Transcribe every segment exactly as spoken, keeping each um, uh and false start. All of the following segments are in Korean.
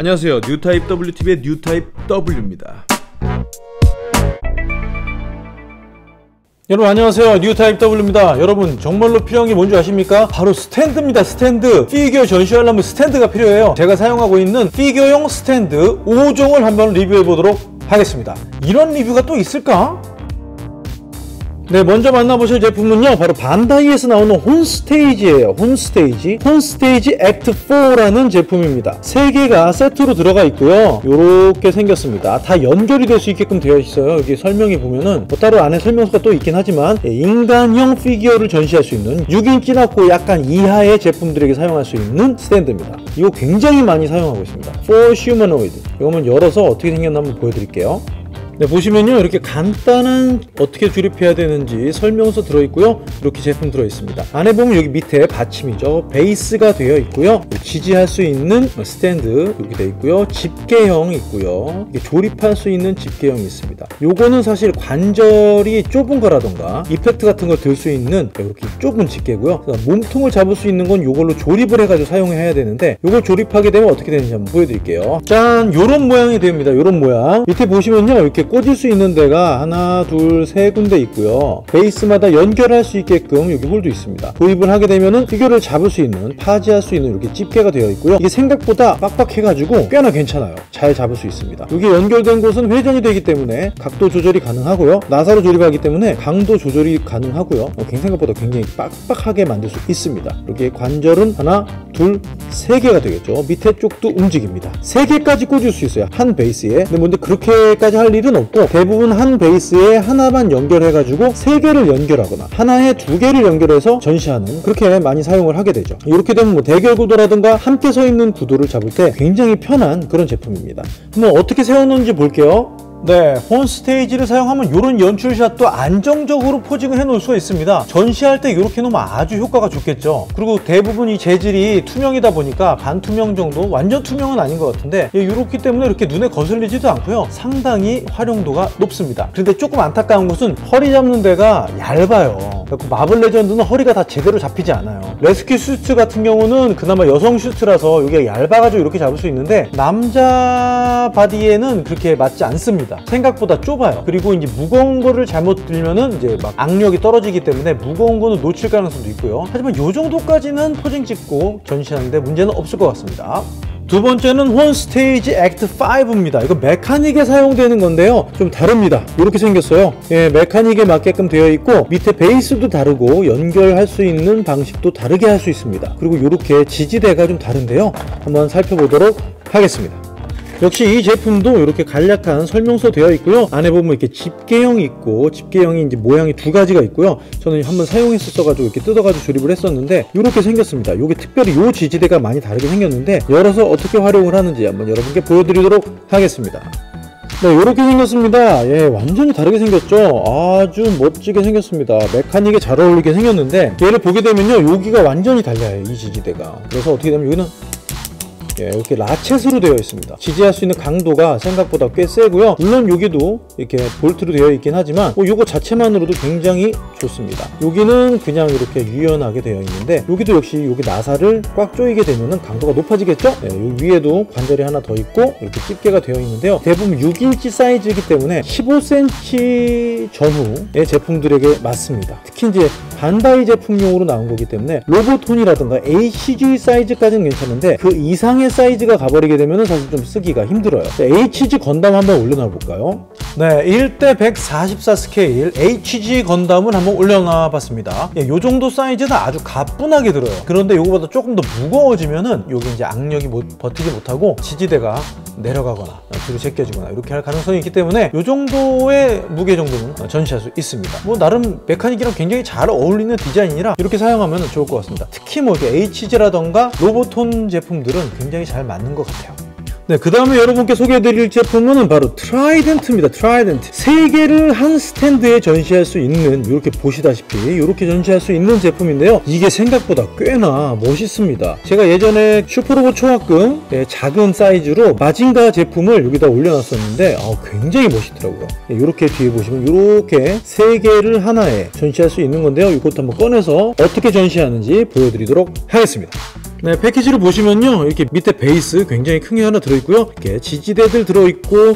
안녕하세요. 뉴타입 더블유티비의 뉴타입 W입니다. 여러분 안녕하세요. 뉴타입 W입니다. 여러분 정말로 필요한 게 뭔지 아십니까? 바로 스탠드입니다. 스탠드. 피규어 전시하려면 스탠드가 필요해요. 제가 사용하고 있는 피규어용 스탠드 오 종을 한번 리뷰해 보도록 하겠습니다. 이런 리뷰가 또 있을까? 네, 먼저 만나보실 제품은요, 바로 반다이에서 나오는 혼스테이지예요. 혼스테이지. 혼스테이지 액트 사라는 제품입니다. 세 개가 세트로 들어가 있고요. 요렇게 생겼습니다. 다 연결이 될 수 있게끔 되어 있어요. 여기 설명에 보면은 뭐 따로 안에 설명서가 또 있긴 하지만 인간형 피규어를 전시할 수 있는 육 인치나 고 약간 이하의 제품들에게 사용할 수 있는 스탠드입니다. 이거 굉장히 많이 사용하고 있습니다. For Humanoid. 이거만 열어서 어떻게 생겼나 한번 보여드릴게요. 네, 보시면요, 이렇게 간단한 어떻게 조립해야 되는지 설명서 들어있고요. 이렇게 제품 들어있습니다. 안에 보면 여기 밑에 받침이죠. 베이스가 되어 있고요. 지지할 수 있는 스탠드 여기 되어 있고요. 집게형 있고요. 조립할 수 있는 집게형이 있습니다. 요거는 사실 관절이 좁은 거라던가 이펙트 같은 걸 들 수 있는 이렇게 좁은 집게고요. 몸통을 잡을 수 있는 건 요걸로 조립을 해가지고 사용해야 되는데, 요걸 조립하게 되면 어떻게 되는지 한번 보여드릴게요. 짠! 요런 모양이 됩니다. 요런 모양. 밑에 보시면요, 이렇게 꽂을 수 있는 데가 하나, 둘, 세 군데 있고요. 베이스마다 연결할 수 있게끔 여기 홀도 있습니다. 도입을 하게 되면은 피규어를 잡을 수 있는, 파지할 수 있는 이렇게 집게가 되어 있고요. 이게 생각보다 빡빡해가지고 꽤나 괜찮아요. 잘 잡을 수 있습니다. 이게 연결된 곳은 회전이 되기 때문에 각도 조절이 가능하고요. 나사로 조립하기 때문에 강도 조절이 가능하고요. 어, 생각보다 굉장히 빡빡하게 만들 수 있습니다. 이렇게 관절은 하나, 둘, 세 개가 되겠죠. 밑에 쪽도 움직입니다. 세 개까지 꽂을 수 있어요. 한 베이스에. 근데 뭔데 그렇게까지 할 일은 없고, 대부분 한 베이스에 하나만 연결해가지고 세 개를 연결하거나 하나에 두 개를 연결해서 전시하는, 그렇게 많이 사용을 하게 되죠. 이렇게 되면 뭐 대결 구도라든가 함께 서 있는 구도를 잡을 때 굉장히 편한 그런 제품입니다. 한번 어떻게 세워놓는지 볼게요. 네, 혼스테이지를 사용하면 이런 연출샷도 안정적으로 포징을 해 놓을 수가 있습니다. 전시할 때 이렇게 놓으면 아주 효과가 좋겠죠. 그리고 대부분 이 재질이 투명이다 보니까 반투명 정도, 완전 투명은 아닌 것 같은데, 이렇기 때문에 이렇게 눈에 거슬리지도 않고요. 상당히 활용도가 높습니다. 그런데 조금 안타까운 것은 허리 잡는 데가 얇아요. 마블 레전드는 허리가 다 제대로 잡히지 않아요. 레스큐 슈트 같은 경우는 그나마 여성 슈트라서 이게 얇아가지고 이렇게 잡을 수 있는데, 남자 바디에는 그렇게 맞지 않습니다. 생각보다 좁아요. 그리고 이제 무거운 거를 잘못 들면은 이제 막 악력이 떨어지기 때문에 무거운 거는 놓칠 가능성도 있고요. 하지만 요 정도까지는 포징 찍고 전시하는데 문제는 없을 것 같습니다. 두 번째는 혼스테이지 액트 파이브입니다. 이거 메카닉에 사용되는 건데요, 좀 다릅니다. 이렇게 생겼어요. 예, 메카닉에 맞게끔 되어 있고, 밑에 베이스도 다르고 연결할 수 있는 방식도 다르게 할 수 있습니다. 그리고 이렇게 지지대가 좀 다른데요, 한번 살펴보도록 하겠습니다. 역시 이 제품도 이렇게 간략한 설명서 되어 있고요. 안에 보면 이렇게 집게형이 있고, 집게형이 이제 모양이 두 가지가 있고요. 저는 한번 사용했었어가지고 이렇게 뜯어가지고 조립을 했었는데, 이렇게 생겼습니다. 이게 특별히 요 지지대가 많이 다르게 생겼는데, 열어서 어떻게 활용을 하는지 한번 여러분께 보여드리도록 하겠습니다. 네, 이렇게 생겼습니다. 예, 완전히 다르게 생겼죠. 아주 멋지게 생겼습니다. 메카닉에 잘 어울리게 생겼는데, 얘를 보게 되면요, 여기가 완전히 달라요, 이 지지대가. 그래서 어떻게 되면 여기는 예, 이렇게 라쳇으로 되어 있습니다. 지지할 수 있는 강도가 생각보다 꽤 세고요. 물론 여기도 이렇게 볼트로 되어 있긴 하지만 뭐 이거 자체만으로도 굉장히 좋습니다. 여기는 그냥 이렇게 유연하게 되어 있는데, 여기도 역시 여기 나사를 꽉 조이게 되면은 강도가 높아지겠죠. 네, 여기 위에도 관절이 하나 더 있고 이렇게 집게가 되어 있는데요, 대부분 육 인치 사이즈이기 때문에 십오 센티미터 전후의 제품들에게 맞습니다. 특히 이제 반다이 제품용으로 나온 거기 때문에 로보톤이라든가 에이치지 사이즈까지는 괜찮은데, 그 이상의 사이즈가 가버리게 되면 사실 좀 쓰기가 힘들어요. 에이치지 건담 한번 올려놔 볼까요? 네, 일 대 백사십사 스케일 에이치지 건담을 한번 올려놔 봤습니다. 예, 요 정도 사이즈는 아주 가뿐하게 들어요. 그런데 요거보다 조금 더 무거워지면은 여기 이제 악력이 못, 버티지 못하고 지지대가 내려가거나 뒤로 제껴지거나 이렇게 할 가능성이 있기 때문에 요 정도의 무게 정도는 전시할 수 있습니다. 뭐 나름 메카닉이랑 굉장히 잘 어울리는 디자인이라 이렇게 사용하면 좋을 것 같습니다. 특히 뭐 이렇게 에이치지라던가 로보톤 제품들은 굉장히 잘 맞는 것 같아요. 네, 그 다음에 여러분께 소개해드릴 제품은 바로 트라이덴트입니다. 트라이덴트. 세 개를 한 스탠드에 전시할 수 있는, 이렇게 보시다시피 이렇게 전시할 수 있는 제품인데요, 이게 생각보다 꽤나 멋있습니다. 제가 예전에 슈퍼로봇 초합금 작은 사이즈로 마징가 제품을 여기다 올려놨었는데 아, 굉장히 멋있더라고요. 이렇게 뒤에 보시면 이렇게 세 개를 하나에 전시할 수 있는 건데요, 이것도 한번 꺼내서 어떻게 전시하는지 보여드리도록 하겠습니다. 네, 패키지를 보시면요, 이렇게 밑에 베이스 굉장히 큰 게 하나 들어있고요, 이렇게 지지대들 들어있고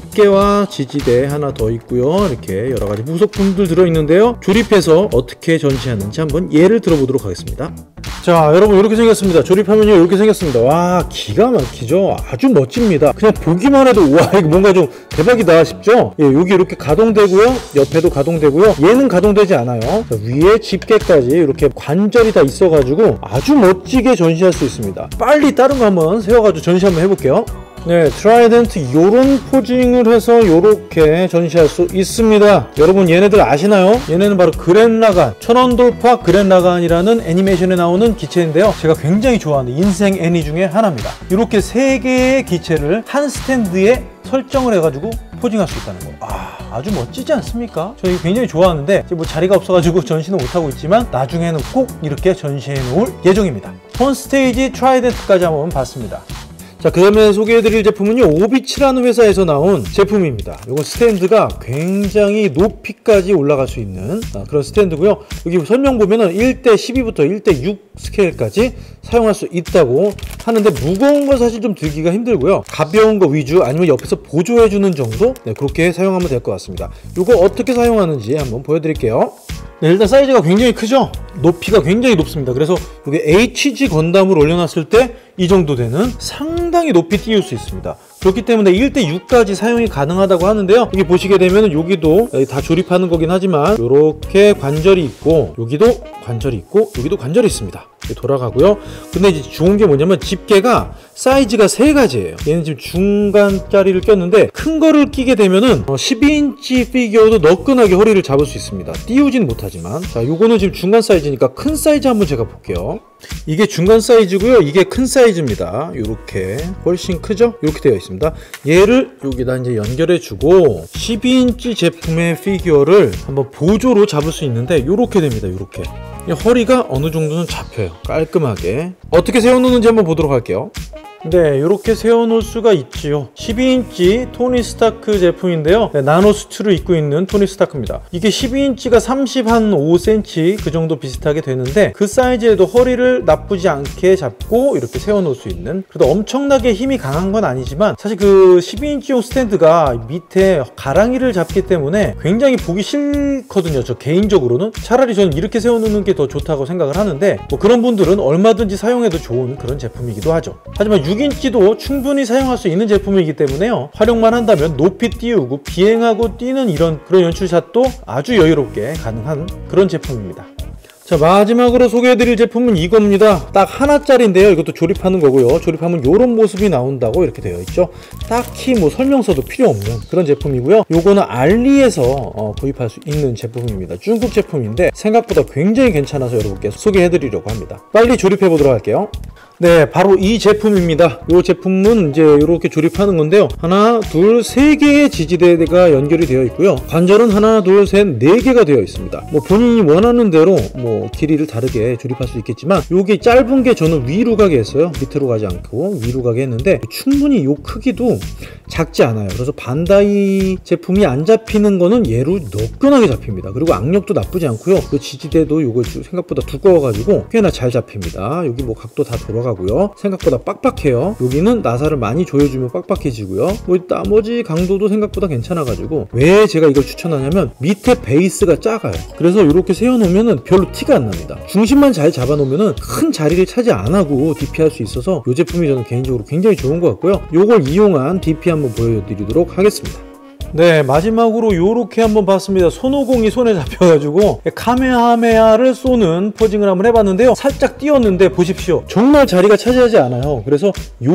집게와 지지대 하나 더 있고요, 이렇게 여러가지 부속품들 들어있는데요, 조립해서 어떻게 전시하는지 한번 예를 들어보도록 하겠습니다. 자, 여러분 이렇게 생겼습니다. 조립하면요 이렇게 생겼습니다. 와, 기가 막히죠. 아주 멋집니다. 그냥 보기만 해도 와, 이거 뭔가 좀 대박이다 싶죠. 예, 여기 이렇게 가동되고요, 옆에도 가동되고요, 얘는 가동되지 않아요. 자, 위에 집게까지 이렇게 관절이 다 있어가지고 아주 멋지게 전시할 수 있습니다. 빨리 다른 거 한번 세워가지고 전시 한번 해볼게요. 네, 트라이던트 요런 포징을 해서 요렇게 전시할 수 있습니다. 여러분 얘네들 아시나요? 얘네는 바로 그랜라간, 천원돌파 그랜라간이라는 애니메이션에 나오는 기체인데요, 제가 굉장히 좋아하는 인생 애니 중에 하나입니다. 이렇게 세 개의 기체를 한 스탠드에 설정을 해가지고 포징할 수 있다는 거, 아, 아주 멋지지 않습니까? 저희 굉장히 좋아하는데 이제 뭐 자리가 없어가지고 전시는 못하고 있지만 나중에는 꼭 이렇게 전시해 놓을 예정입니다. 폰스테이지 트라이던트까지 한번 봤습니다. 자, 그 다음에 소개해드릴 제품은요, 오비치라는 회사에서 나온 제품입니다. 이건 스탠드가 굉장히 높이까지 올라갈 수 있는 그런 스탠드고요, 여기 설명 보면은 일 대 십이부터 일 대 육 스케일까지 사용할 수 있다고 하는데, 무거운 거 사실 좀 들기가 힘들고요, 가벼운 거 위주 아니면 옆에서 보조해주는 정도, 네, 그렇게 사용하면 될 것 같습니다. 이거 어떻게 사용하는지 한번 보여드릴게요. 네, 일단 사이즈가 굉장히 크죠? 높이가 굉장히 높습니다. 그래서 이게 에이치지 건담을 올려놨을 때 이 정도 되는 상당히 높이 띄울 수 있습니다. 그렇기 때문에 일 대 육까지 사용이 가능하다고 하는데요, 여기 보시게 되면 여기도 다 조립하는 거긴 하지만 이렇게 관절이 있고, 여기도 관절이 있고, 여기도 관절이 있습니다. 돌아가고요. 근데 이제 좋은 게 뭐냐면 집게가 사이즈가 세 가지예요. 얘는 지금 중간짜리를 꼈는데 큰 거를 끼게 되면은 십이 인치 피규어도 너끈하게 허리를 잡을 수 있습니다. 띄우진 못하지만. 자, 요거는 지금 중간 사이즈니까 큰 사이즈 한번 제가 볼게요. 이게 중간 사이즈고요, 이게 큰 사이즈입니다. 요렇게 훨씬 크죠? 이렇게 되어 있습니다. 얘를 여기다 이제 연결해 주고 십이 인치 제품의 피규어를 한번 보조로 잡을 수 있는데 요렇게 됩니다. 요렇게 허리가 어느 정도는 잡혀요, 깔끔하게. 어떻게 세워놓는지 한번 보도록 할게요. 네, 이렇게 세워놓을 수가 있지요. 십이 인치 토니 스타크 제품인데요, 네, 나노 수트를 입고 있는 토니 스타크입니다. 이게 십이 인치가 삼십오 센티미터 그 정도 비슷하게 되는데, 그 사이즈에도 허리를 나쁘지 않게 잡고 이렇게 세워놓을 수 있는, 그래도 엄청나게 힘이 강한 건 아니지만 사실 그 십이 인치용 스탠드가 밑에 가랑이를 잡기 때문에 굉장히 보기 싫거든요, 저 개인적으로는. 차라리 저는 이렇게 세워놓는 게 더 좋다고 생각을 하는데, 뭐 그런 분들은 얼마든지 사용해도 좋은 그런 제품이기도 하죠. 하지만 육 인치도 충분히 사용할 수 있는 제품이기 때문에요, 활용만 한다면 높이 띄우고 비행하고 뛰는 이런 그런 연출샷도 아주 여유롭게 가능한 그런 제품입니다. 자, 마지막으로 소개해드릴 제품은 이겁니다. 딱 하나짜리인데요, 이것도 조립하는 거고요, 조립하면 이런 모습이 나온다고 이렇게 되어 있죠. 딱히 뭐 설명서도 필요 없는 그런 제품이고요, 요거는 알리에서 어, 구입할 수 있는 제품입니다. 중국 제품인데 생각보다 굉장히 괜찮아서 여러분께 소개해드리려고 합니다. 빨리 조립해 보도록 할게요. 네, 바로 이 제품입니다. 이 제품은 이제 이렇게 조립하는 건데요, 하나, 둘, 세 개의 지지대가 연결이 되어 있고요, 관절은 하나, 둘, 셋, 네 개가 되어 있습니다. 뭐 본인이 원하는 대로 뭐 길이를 다르게 조립할 수 있겠지만, 요게 짧은 게 저는 위로 가게 했어요. 밑으로 가지 않고 위로 가게 했는데 충분히 요 크기도 작지 않아요. 그래서 반다이 제품이 안 잡히는 거는 얘로 너끈하게 잡힙니다. 그리고 악력도 나쁘지 않고요, 그 지지대도 요거 생각보다 두꺼워가지고 꽤나 잘 잡힙니다. 여기 뭐 각도 다 돌아가 고요, 생각보다 빡빡해요. 여기는 나사를 많이 조여주면 빡빡해지고요, 뭐 나머지 강도도 생각보다 괜찮아가지고. 왜 제가 이걸 추천하냐면 밑에 베이스가 작아요. 그래서 이렇게 세워놓으면 별로 티가 안 납니다. 중심만 잘 잡아놓으면 큰 자리를 차지 안 하고 디피할 수 있어서 이 제품이 저는 개인적으로 굉장히 좋은 것 같고요, 요걸 이용한 디피 한번 보여드리도록 하겠습니다. 네, 마지막으로 요렇게 한번 봤습니다. 손오공이 손에 잡혀가지고 카메하메하를 쏘는 포징을 한번 해봤는데요, 살짝 띄웠는데 보십시오, 정말 자리가 차지하지 않아요. 그래서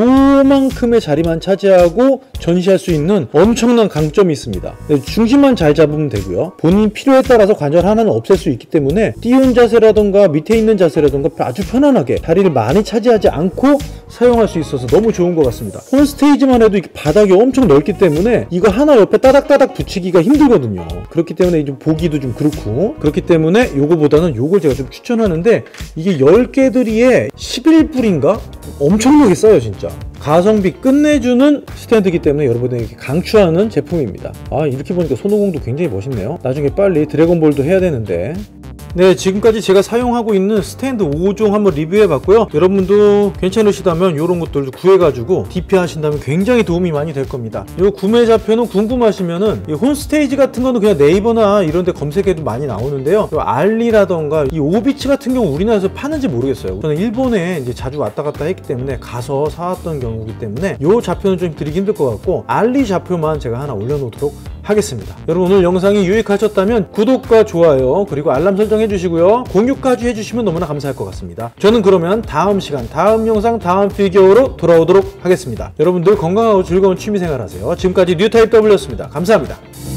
요만큼의 자리만 차지하고 전시할 수 있는 엄청난 강점이 있습니다. 네, 중심만 잘 잡으면 되고요, 본인 필요에 따라서 관절 하나는 없앨 수 있기 때문에 띄운 자세라던가 밑에 있는 자세라던가 아주 편안하게 자리를 많이 차지하지 않고 사용할 수 있어서 너무 좋은 것 같습니다. 홈스테이지만 해도 이렇게 바닥이 엄청 넓기 때문에 이거 하나 옆에 따닥따닥 붙이기가 힘들거든요. 그렇기 때문에 좀 보기도 좀 그렇고, 그렇기 때문에 요거보다는 요걸 제가 좀 추천하는데, 이게 열 개들이에 십일 불인가? 엄청나게 싸요 진짜. 가성비 끝내주는 스탠드이기 때문에 여러분에게 강추하는 제품입니다. 아, 이렇게 보니까 손오공도 굉장히 멋있네요. 나중에 빨리 드래곤볼도 해야 되는데. 네, 지금까지 제가 사용하고 있는 스탠드 오 종 한번 리뷰해봤고요. 여러분도 괜찮으시다면 이런 것들도 구해가지고 디피 하신다면 굉장히 도움이 많이 될 겁니다. 이 구매 좌표는 궁금하시면은 이 홈스테이지 같은 거는 그냥 네이버나 이런 데 검색해도 많이 나오는데요. 이 알리라던가 이 오비치 같은 경우 우리나라에서 파는지 모르겠어요. 저는 일본에 이제 자주 왔다 갔다 했기 때문에 가서 사왔던 경우이기 때문에 이 좌표는 좀 드리기 힘들 것 같고 알리 좌표만 제가 하나 올려놓도록 하겠습니다. 여러분 오늘 영상이 유익하셨다면 구독과 좋아요 그리고 알람 설정 해주시고요. 공유까지 해주시면 너무나 감사할 것 같습니다. 저는 그러면 다음 시간 다음 영상 다음 피규어로 돌아오도록 하겠습니다. 여러분들 건강하고 즐거운 취미생활 하세요. 지금까지 뉴타입 더블유였습니다. 감사합니다.